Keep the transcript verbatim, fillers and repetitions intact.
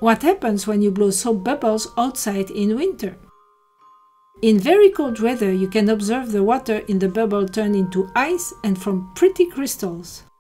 What happens when you blow soap bubbles outside in winter? In very cold weather, you can observe the water in the bubble turn into ice and form pretty crystals.